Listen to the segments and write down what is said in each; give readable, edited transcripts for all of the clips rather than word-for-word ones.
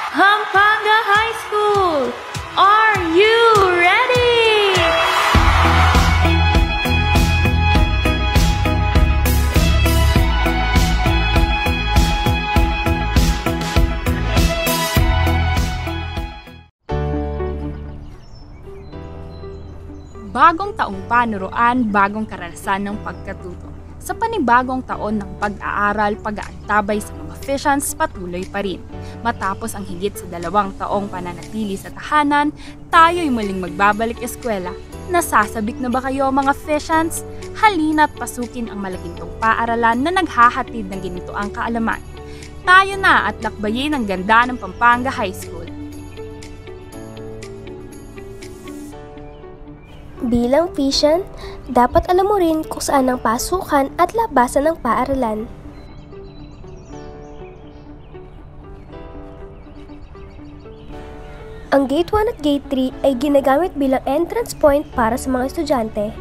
Pampanga High School! Are you ready? Bagong taong panuruan, bagong karanasan ng pagkatuto. Sa panibagong taon ng pag-aaral, pag-aantabay sa mga Fishans patuloy pa rin. Matapos ang higit sa 2 taong pananatili sa tahanan, tayo'y muling magbabalik eskwela. Nasasabik na ba kayo mga Fishans? Halina't pasukin ang malagintong paaralan na naghahatid ng ganito ang kaalaman. Tayo na at lakbayin ang ganda ng Pampanga High School. Bilang Fishan, dapat alam mo rin kung saan ang pasukan at labasan ng paaralan. Ang Gate 1 at Gate 3 ay ginagamit bilang entrance point para sa mga estudyante.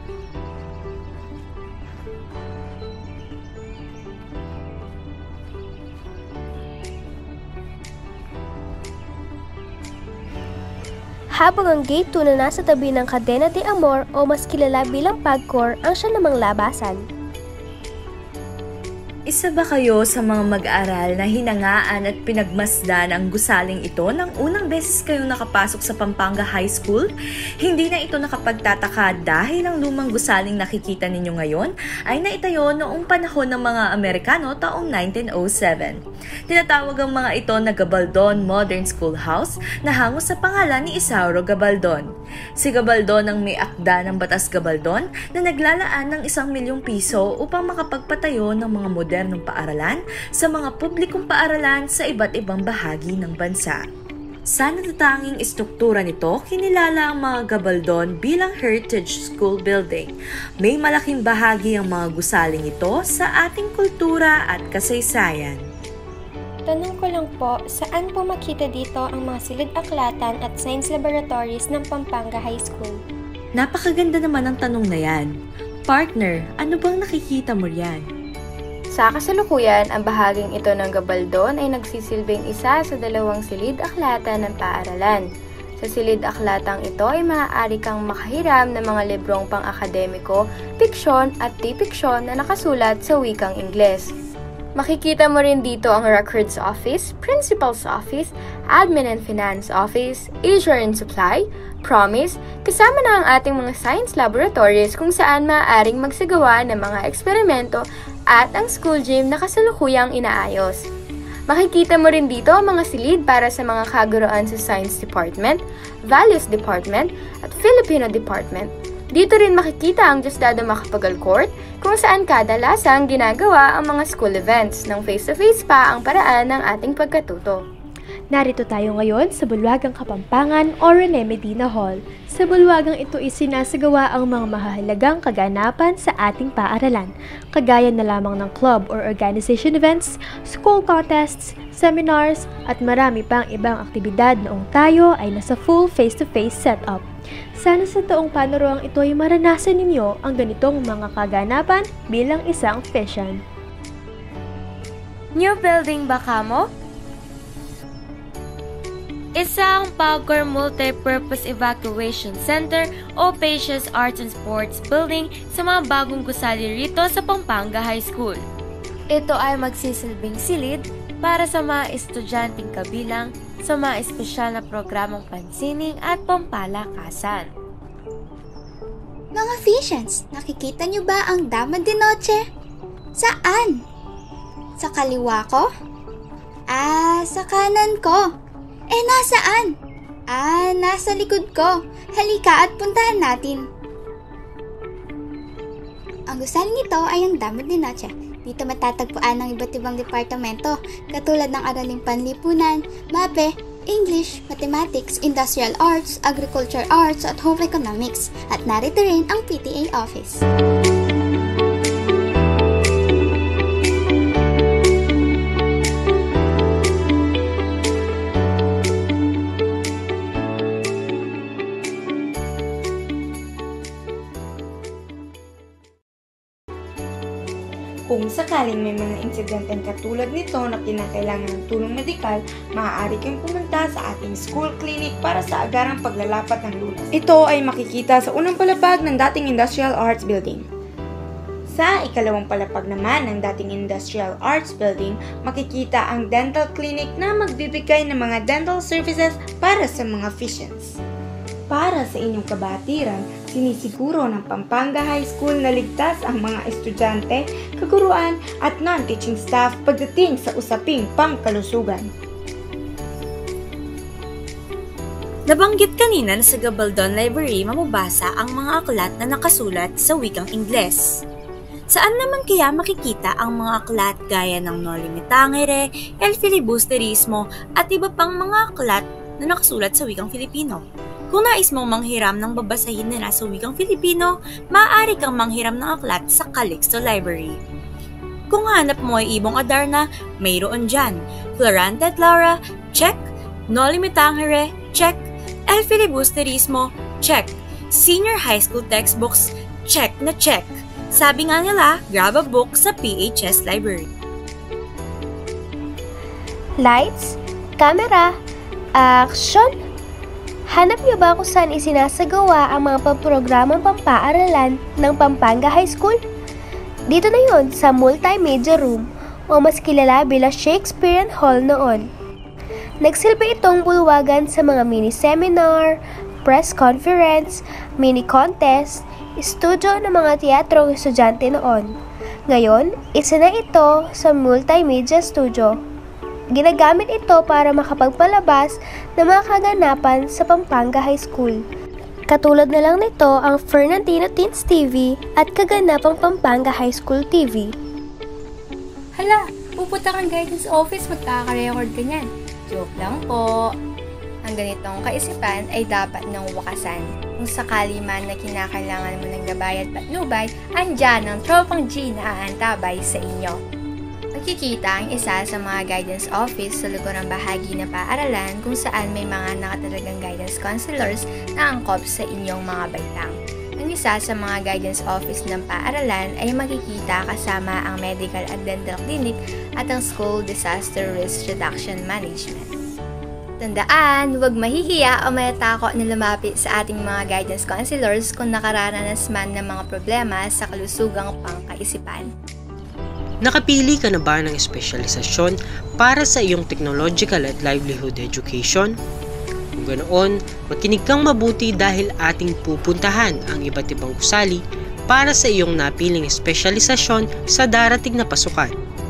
Habang ang Gate 2 na nasa tabi ng Cadena de Amor o mas kilala bilang Pagcor ang siya namang labasan. Isa ba kayo sa mga mag-aaral na hinangaan at pinagmasdan ang gusaling ito nang unang beses kayong nakapasok sa Pampanga High School? Hindi na ito nakapagtataka dahil ang lumang gusaling nakikita ninyo ngayon ay naitayo noong panahon ng mga Amerikano taong 1907. Tinatawag ang mga ito na Gabaldon Modern Schoolhouse na hango sa pangalan ni Isauro Gabaldon. Si Gabaldon ang may akda ng Batas Gabaldon na naglalaan ng 1 milyong piso upang makapagpatayo ng mga modernong paaralan sa mga publikong paaralan sa iba't ibang bahagi ng bansa. Sa natatanging istruktura nito, kinilala ang mga Gabaldon bilang Heritage School Building. May malaking bahagi ang mga gusaling ito sa ating kultura at kasaysayan. Tanong ko lang po, saan po makita dito ang mga silid-aklatan at science laboratories ng Pampanga High School? Napakaganda naman ang tanong na yan. Partner, ano bang nakikita mo riyan? Sa kasalukuyan, ang bahaging ito ng Gabaldon ay nagsisilbing isa sa 2 silid-aklatan ng paaralan. Sa silid-aklatang ito ay maaari kang makahiram ng mga librong pang-akademiko, fiksyon at di-fiksyon na nakasulat sa wikang Ingles. Makikita mo rin dito ang Records Office, Principal's Office, Admin and Finance Office, Leisure and Supply, Promise, kasama na ang ating mga science laboratories kung saan maaaring magsagawa ng mga eksperimento at ang school gym na kasalukuyang inaayos. Makikita mo rin dito ang mga silid para sa mga kaguruan sa Science Department, Values Department, at Filipino Department. Dito rin makikita ang Diosdado Macapagal Court kung saan kadalasang ginagawa ang mga school events ng face-to-face pa ang paraan ng ating pagkatuto. Narito tayo ngayon sa Bulwagang Kapampangan o Rene Medina Hall. Sa bulwagang ito isinasagawa ang mga mahalagang kaganapan sa ating paaralan, kagaya na lamang ng club or organization events, school contests, seminars, at marami pang ibang aktibidad noong tayo ay nasa full face-to-face setup. Sana sa taong panuruang ito ay maranasan ninyo ang ganitong mga kaganapan bilang isang Fishan. New building ba kamo? Isang Pagcor Multi-Purpose Evacuation Center o Pacious Arts and Sports Building sa mga bagong gusali rito sa Pampanga High School. Ito ay magsisilbing silid para sa mga estudyanteng kabilang sa mga espesyal na programang pansining at pampalakasan. Mga Fishans, nakikita niyo ba ang Dama de Noche? Saan? Sa kaliwa ko? Sa kanan ko. Nasaan? Nasa likod ko. Halika at puntahan natin. Ang gusaling nito ay ang Dama de Noche. Dito matatagpuan ang iba't ibang departamento, katulad ng Araling Panlipunan, MAPE, English, Mathematics, Industrial Arts, Agriculture Arts at Home Economics. At narito rin ang PTA office. Kung Kung sakaling may mga insidenteng katulad nito na kinakailangan ng tulong medikal, maaari kayong pumunta sa ating school clinic para sa agarang paglalapat ng lunas. Ito ay makikita sa unang palapag ng dating Industrial Arts Building. Sa ikalawang palapag naman ng dating Industrial Arts Building, makikita ang dental clinic na magbibigay ng mga dental services para sa mga physicians. Para sa inyong kabatiran, sinisiguro ng Pampanga High School na ligtas ang mga estudyante, kaguruan at non-teaching staff pagdating sa usaping pangkalusugan. Nabanggit kanina na sa Gabaldon Library mamabasa ang mga aklat na nakasulat sa wikang Ingles. Saan naman kaya makikita ang mga aklat gaya ng Noli Me Tangere, El Filibusterismo at iba pang mga aklat na nakasulat sa wikang Filipino? Kung nais mong manghiram ng babasahin na nasa wikang Filipino, maaari kang manghiram ng aklat sa Calixto Library. Kung hanap mo ay Ibong Adarna, mayroon dyan. Florante at Laura, check. Noli Me Tangere, check. El Filibusterismo, check. Senior high school textbooks, check na check. Sabi nga nila, grab a book sa PHS Library. Lights, camera, action! Hanap niyo ba kung saan isinasagawa ang mga pamprogramang pampaaralan ng Pampanga High School? Dito na yun sa Multimedia Room o mas kilala bilang Shakespearean Hall noon. Nagsilbi itong bulwagan sa mga mini-seminar, press conference, mini-contest, studio ng mga teatrong estudyante noon. Ngayon, isa na ito sa Multimedia Studio. Ginagamit ito para makapagpalabas ng mga kaganapan sa Pampanga High School. Katulad na lang nito ang Fernandino Teens TV at kaganapang Pampanga High School TV. Hala, pupunta kang guidance office, magkaka-record ka niyan. Joke lang po. Ang ganitong kaisipan ay dapat nang wakasan. Kung sakali man na kinakailangan mo ng gabay at patnubay, andyan ang Tropang G na aantabay sa inyo. Makikita ang isa sa mga guidance office sa lugar ng bahagi na paaralan kung saan may mga nakatalagang guidance counselors na angkop sa inyong mga baitang. Ang isa sa mga guidance office ng paaralan ay makikita kasama ang medical at dental clinic at ang school disaster risk reduction management. Tandaan, huwag mahihiya o mayatakot na lumapit sa ating mga guidance counselors kung nakararanas man ng mga problema sa kalusugang pangkaisipan. Nakapili ka na ba ng espesyalisasyon para sa iyong technological at livelihood education? Kung ganoon, makinig kang mabuti dahil ating pupuntahan ang iba't ibang gusali para sa iyong napiling espesyalisasyon sa darating na pasukan.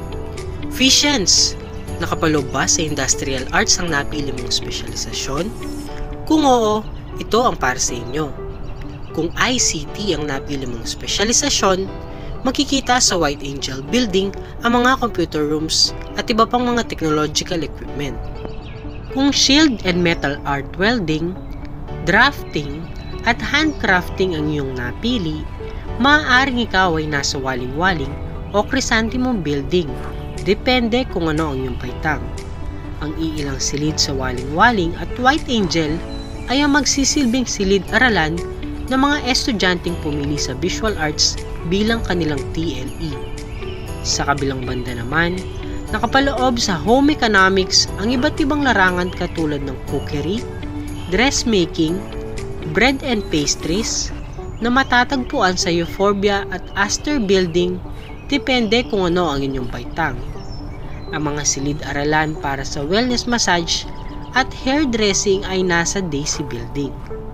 Physicians, nakapaloob ba sa industrial arts ang napili mong espesyalisasyon? Kung oo, ito ang para sa inyo. Kung ICT ang napili mong espesyalisasyon, makikita sa White Angel Building ang mga computer rooms at iba pang mga technological equipment. Kung shield and metal art welding, drafting, at handcrafting ang iyong napili, maaaring ikaw ay nasa Waling-Waling o Crisantemum Building, depende kung ano ang iyong paitang. Ang iilang silid sa Waling-Waling at White Angel ay ang magsisilbing silid-aralan ng mga estudyanteng pumili sa visual arts bilang kanilang TLE. Sa kabilang banda naman, nakapaloob sa home economics ang iba't ibang larangan katulad ng cookery, dressmaking, bread and pastries na matatagpuan sa Euphorbia at Astor Building, depende kung ano ang inyong baitang. Ang mga silid-aralan para sa wellness massage at hairdressing ay nasa Daisy Building.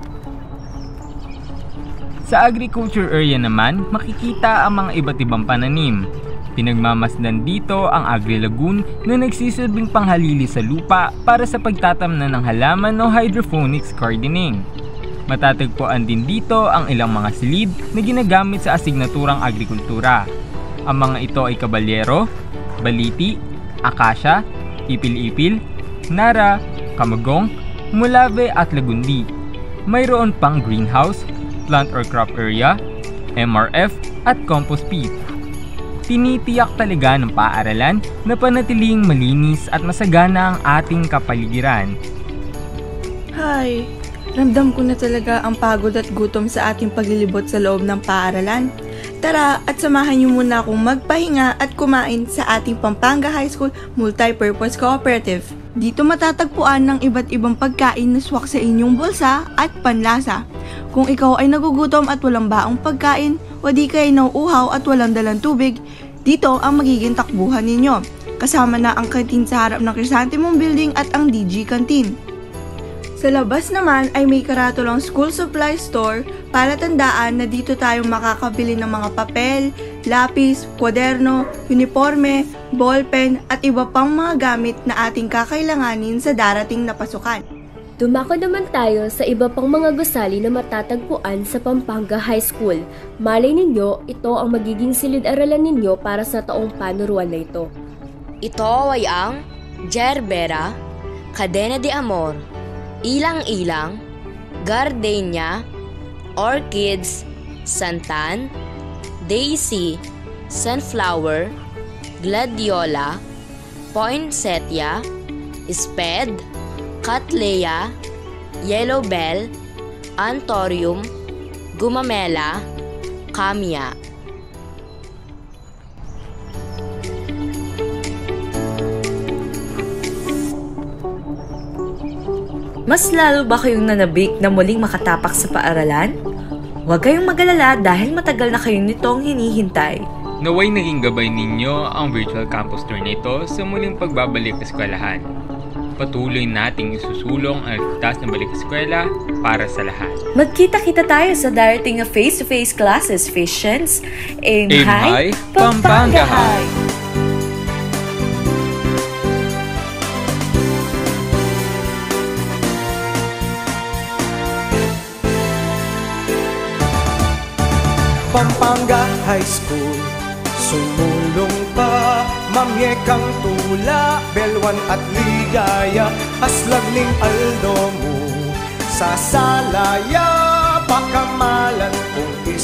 Sa agriculture area naman, makikita ang mga iba't ibang pananim. Pinagmamasdan dito ang Agri-Lagoon na nagsisilbing panghalili sa lupa para sa pagtatamnan ng halaman o hydroponics gardening. Matatagpuan din dito ang ilang mga silid na ginagamit sa asignaturang agrikultura. Ang mga ito ay kabalyero, baliti, akasya, ipil-ipil, nara, kamagong, mulave at lagundi. Mayroon pang greenhouse, plant or crop area, MRF at compost pit. Tinitiyak talaga ng paaralan na panatiling malinis at masagana ang ating kapaligiran. Hay, ramdam ko na talaga ang pagod at gutom sa ating paglilibot sa loob ng paaralan. Tara at samahan niyo muna akong magpahinga at kumain sa ating Pampanga High School Multipurpose Cooperative. Dito matatagpuan ng iba't ibang pagkain na swak sa inyong bulsa at panlasa. Kung ikaw ay nagugutom at walang baong pagkain, o di kayo nauuhaw at walang dalang tubig, dito ang magiging takbuhan ninyo. Kasama na ang kantin sa harap ng Chrysanthemum Building at ang DG Canteen. Sa labas naman ay may karatulang school supply store para tandaan na dito tayo makakabili ng mga papel, lapis, kwaderno, uniforme, ballpen at iba pang mga gamit na ating kakailanganin sa darating na pasukan. Dumako naman tayo sa iba pang mga gusali na matatagpuan sa Pampanga High School. Malay ninyo, ito ang magiging silid-aralan ninyo para sa taong panuruan na ito. Ito ay ang Gerbera, Cadena de Amor, Ilang-ilang, Gardenia, Orchids, Santan, Daisy, Sunflower, Gladiola, Poinsettia, Sped, Cattleya, Yellow Bell, Anthurium, Gumamela, Camia. Mas lalo ba kayong nanabik na muling makatapak sa paaralan? Huwag kayong mag-alala dahil matagal na kayo nitong hinihintay. Naway naging gabay ninyo ang virtual campus tour nito sa muling pagbabalik sa eskwelahan. Patuloy nating isusulong ang ligtas na balik sa eskwela para sa lahat. Magkita-kita tayo sa darating na face-to-face classes, Fissions. Aim High, Pampanga High! Pampanga High School, sumulong pa, mamyekang tula, belwan at ligaya, aslagling aldo mo, sa salaya, pakamalan kung